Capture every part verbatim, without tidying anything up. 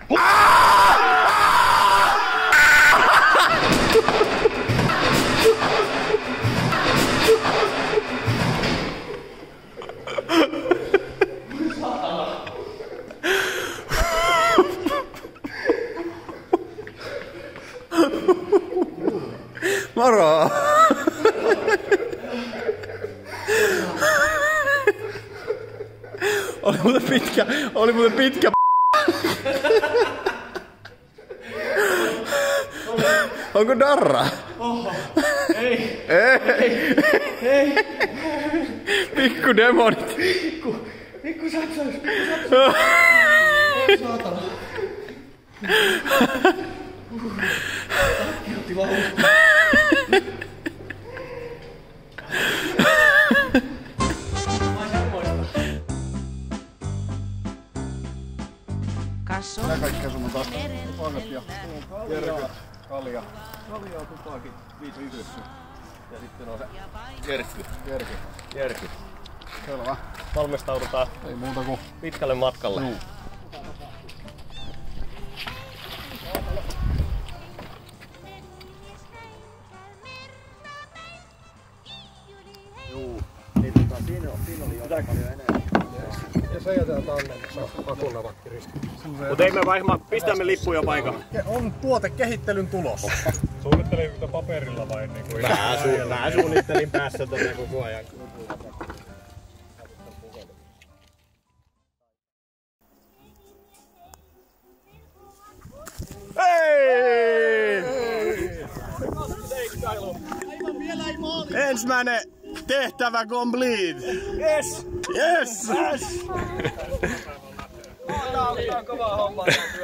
Moro! Oli muuten pitkä, oli muuten pitkä Onko darra? Oho. Ei. Ei. Ei. Pikku demonit. Pikku. Pikku satsaus. Pikku satsaus. Oi saatana. Takki otti vauhtia. Nää kaikkea sun on taas tupakat ja jerryt, kalja. Kalja, tupakit, viisi yhdessä. Ja sitten on se Jerky. Jerky. jerky. Selvä. Valmistaudutaan Ei muuta kuin pitkälle matkalle. Juu. Juu. Niin tota, siinä, siinä oli jotain paljon enemmän. Ja se jätetään tänne, niin saa pakunavakki riski. Mut ei me vaihmaa, pistämme lippuja paikalle. On tuotekehittelyn tulos. Suunnitteliko paperilla vai niin kuin? Mä, su mä suunnittelin päässä tätä koko ajan. Hei! Ensimmäinen tehtävä complete! Yes! Yes! Yes! Tää on, tää on kova homma.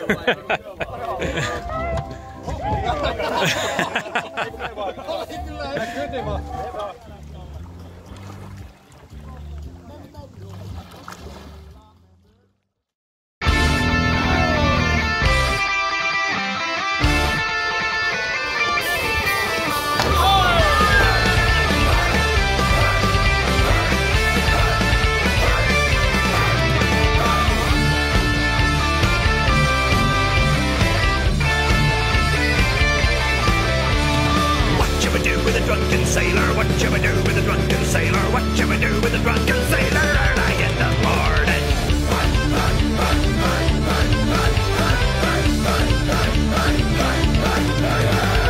Drunken sailor, what you do with a drunken sailor? What you do with a drunken sailor? Early in the morning. Run, run, run, run, run, run, run, run, run, run, run,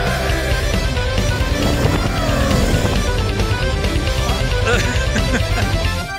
run.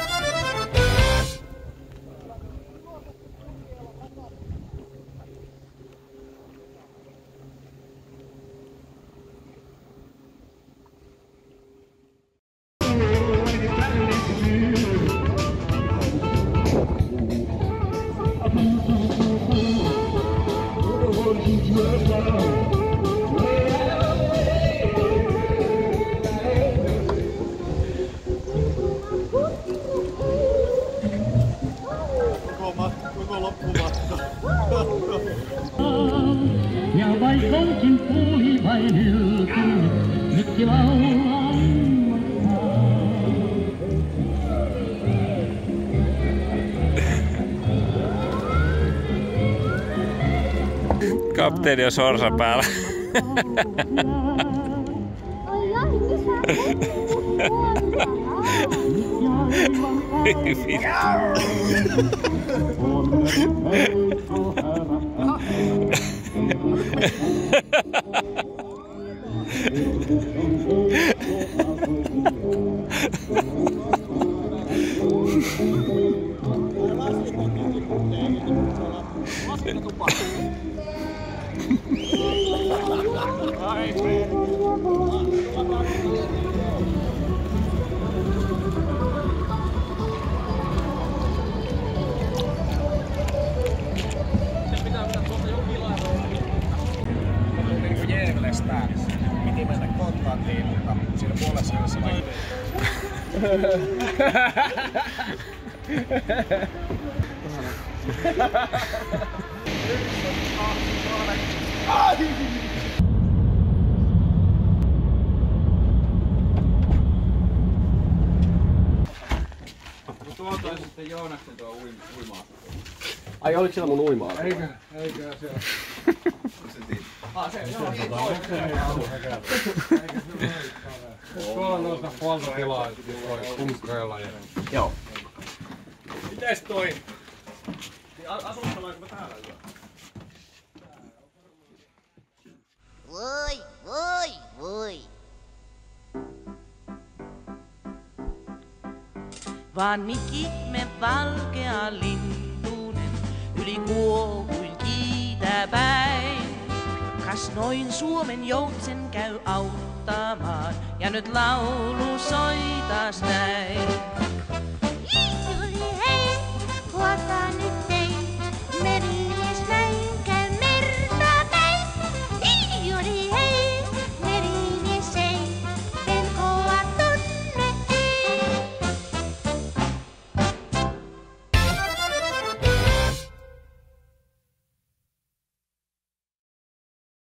Ja vaikka onkin puoli vain yltynyt, nyt laulan. Kapteeni on sorsa päällä. Piti mennä Gotlantiin, mutta siinä puolessa jossa vai Tuolta on sitten Joonaksen tuo uimaa. Ai oliko siellä mun uimaa? Eikö, eikö se ole. Ah, se on niin tuolla on noista puolta tilaa, jos voi kunkkeilla ja... Joo. Mites toi? Asuttelaanko mä täällä yö? Voi, voi, voi. Vaan mikihme valkea lintunen yli kuohuin kiitä päin. Kas noin Suomen joutsen käy auttamaan ja nyt laulu soi taas näin.